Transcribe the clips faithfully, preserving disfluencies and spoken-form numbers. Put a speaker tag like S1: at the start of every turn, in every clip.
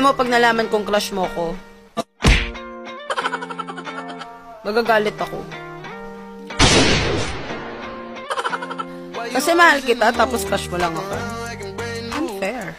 S1: mo pag nalaman kong crush mo ko, magagalit ako. Kasi mahal kita, tapos crush mo lang ako. Unfair.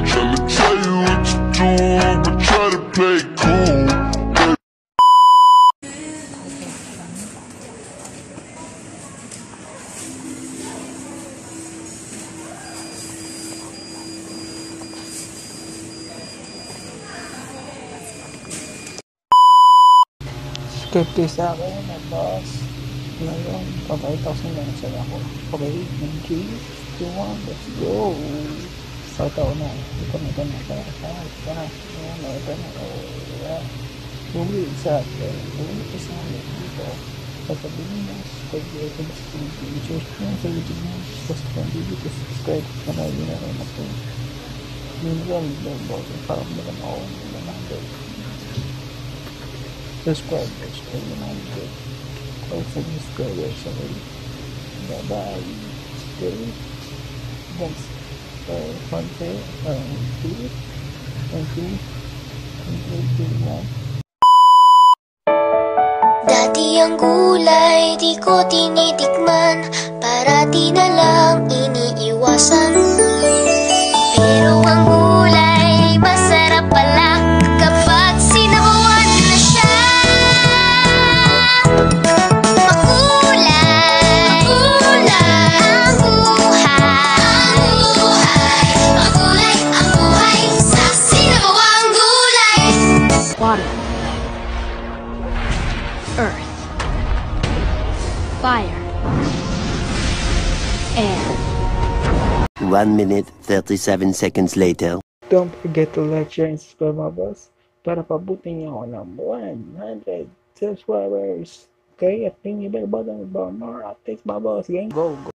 S2: fifty sa akin na boss. Ngayon, papakita ko sa inyo ang saya ko. Okay, in three, two, one, let's go! Start ako na. Ito na, ito na, ito na, ito na, ito na, ito na, ito na, ito na. Bumili sa akin, bumili ko sa akin dito. Sasabihin mo, subscribe ko ito sa video. I-search ko sa YouTube mo, basta kung video ko, subscribe ka na yun na rin ako. Yun lang, boss. Parang naman ako, naman ako. Subscribe, subscribe naman ito. Kung sa subscribers already. Bye-bye. Okay. Thanks. Uh, one day, um, two, and two, and three, two, one.
S3: Dati ang gulay di ko tinitikman, parati na lang iniiwasan. Pero ang gulay masarap pala kapag sinabawan na siya. Makulay, makulay ang buhay. Makulay ang buhay sa sinabawang gulay.
S4: Water, earth, fire, air.
S5: One minute, thirty-seven seconds later.
S2: Don't forget to like, share, and subscribe my boss para pabutin niyo ako ng one hundred subscribers. Okay, at ring your bell button for more updates, my boss. Gang, go, go.